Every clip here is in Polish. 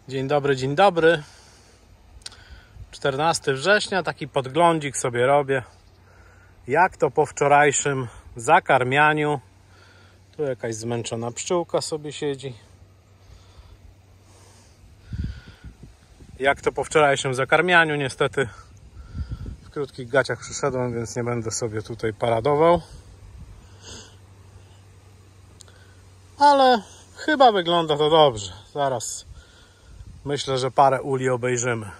Dzień dobry, dzień dobry. 14 września, taki podglądzik sobie robię. Jak to po wczorajszym zakarmianiu. Tu jakaś zmęczona pszczółka sobie siedzi. Jak to po wczorajszym zakarmianiu. Niestety w krótkich gaciach przyszedłem, więc nie będę sobie tutaj paradował. Ale chyba wygląda to dobrze. Zaraz myślę, że parę uli obejrzymy.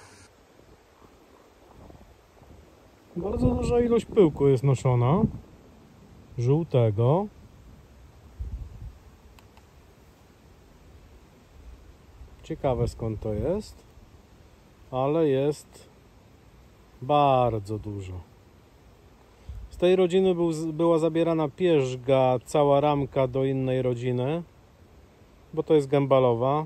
Bardzo duża ilość pyłku jest noszona. Żółtego. Ciekawe skąd to jest. Ale jest bardzo dużo. Z tej rodziny była zabierana pierzga, cała ramka do innej rodziny. Bo to jest gębalowa.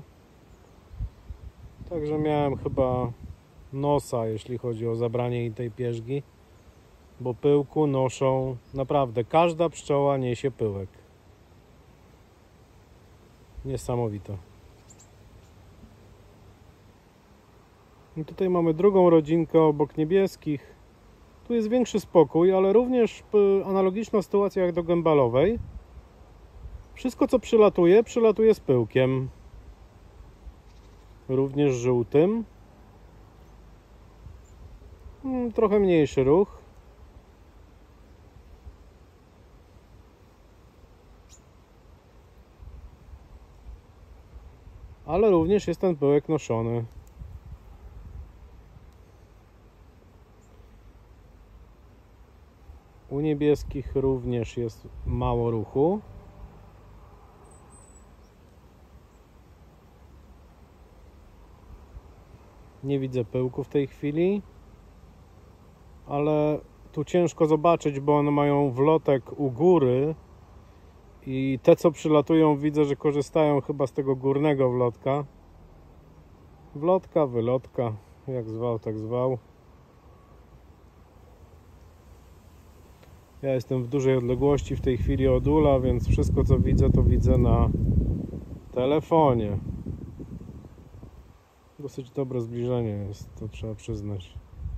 Także miałem chyba nosa, jeśli chodzi o zabranie tej pierzgi, bo pyłku noszą naprawdę, każda pszczoła niesie pyłek. Niesamowite. I tutaj mamy drugą rodzinkę obok niebieskich. Tu jest większy spokój, ale również analogiczna sytuacja jak do gębalowej. Wszystko co przylatuje z pyłkiem. Również żółtym. Trochę mniejszy ruch. Ale również jest ten pyłek noszony. U niebieskich również jest mało ruchu. Nie widzę pyłku w tej chwili. Ale tu ciężko zobaczyć, bo one mają wlotek u góry i te co przylatują widzę, że korzystają chyba z tego górnego wlotka. Wlotka, wylotka, jak zwał, tak zwał. Ja jestem w dużej odległości w tej chwili od ula, więc wszystko co widzę, to widzę na telefonie. Dosyć dobre zbliżenie jest, to trzeba przyznać.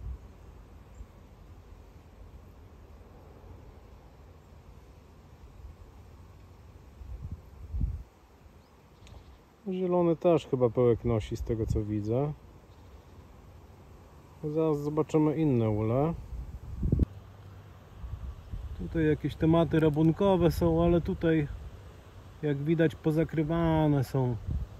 Zielony też chyba pyłek nosi z tego co widzę. Zaraz zobaczymy inne ule. Tutaj jakieś tematy rabunkowe są, ale tutaj jak widać pozakrywane są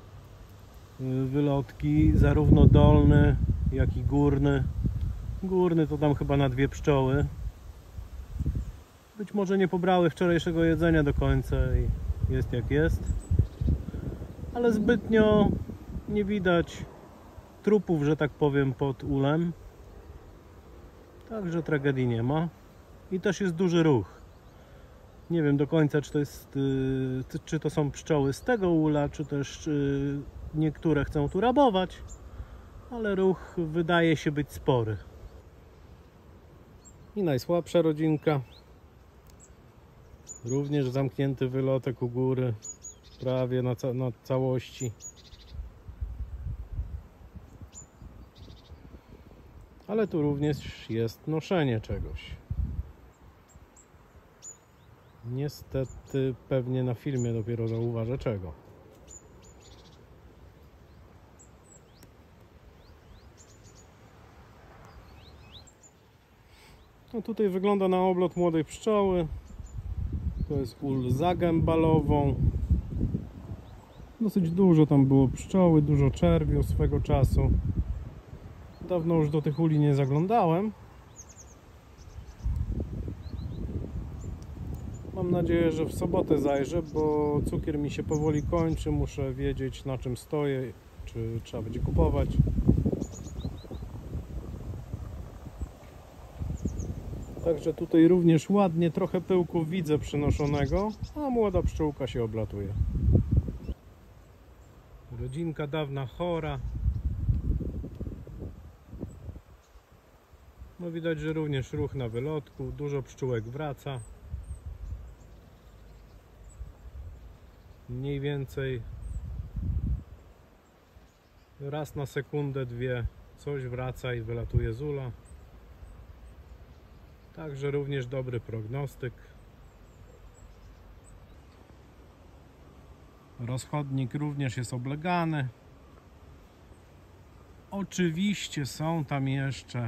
wylotki, zarówno dolny jak i górny. Górny to tam chyba na 2 pszczoły. Być może nie pobrały wczorajszego jedzenia do końca i jest jak jest. Ale zbytnio nie widać trupów, że tak powiem, pod ulem. Także tragedii nie ma. I też jest duży ruch. Nie wiem do końca, czy to są pszczoły z tego ula, czy też niektóre chcą tu rabować. Ale ruch wydaje się być spory. I najsłabsza rodzinka. Również zamknięty wylotek u góry. Prawie na całości. Ale tu również jest noszenie czegoś. Niestety pewnie na filmie dopiero zauważę czego. No tutaj wygląda na oblot młodej pszczoły. To jest ul za gębalową. Dosyć dużo tam było pszczoły, dużo czerwiu swego czasu. Dawno już do tych uli nie zaglądałem. Mam nadzieję, że w sobotę zajrzę, bo cukier mi się powoli kończy. Muszę wiedzieć, na czym stoję, czy trzeba będzie kupować. Także tutaj również ładnie trochę pyłku widzę przynoszonego, a młoda pszczółka się oblatuje. Rodzinka dawna chora. No widać, że również ruch na wylotku, dużo pszczółek wraca. Mniej więcej Raz na sekundę, dwie coś wraca i wylatuje z ula. Także również dobry prognostyk. Rozchodnik również jest oblegany. Oczywiście są tam jeszcze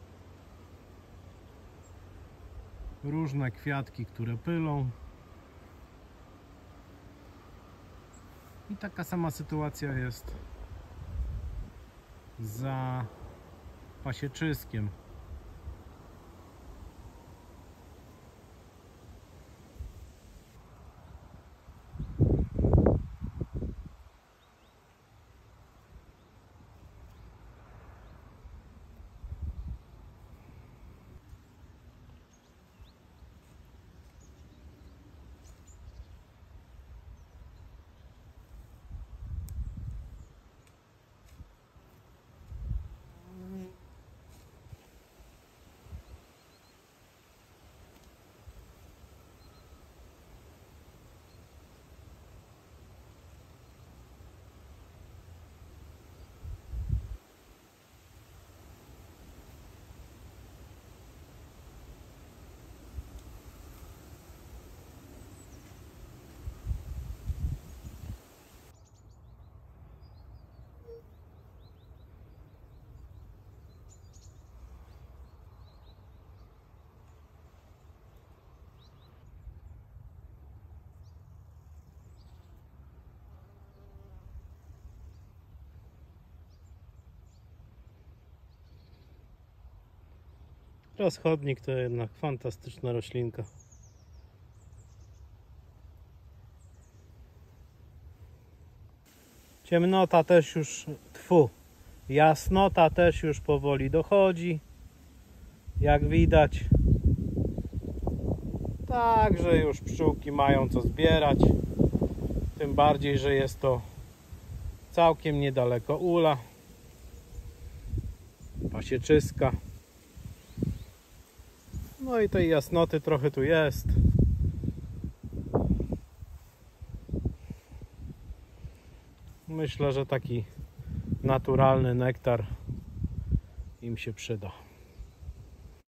różne kwiatki, które pylą. I taka sama sytuacja jest za pasieczyskiem. Rozchodnik to jednak fantastyczna roślinka. Ciemnota też już, jasnota też już powoli dochodzi, jak widać. Także już pszczółki mają co zbierać. Tym bardziej, że jest to całkiem niedaleko ula. Pasieczyska. No i tej jasnoty trochę tu jest. Myślę, że taki naturalny nektar im się przyda.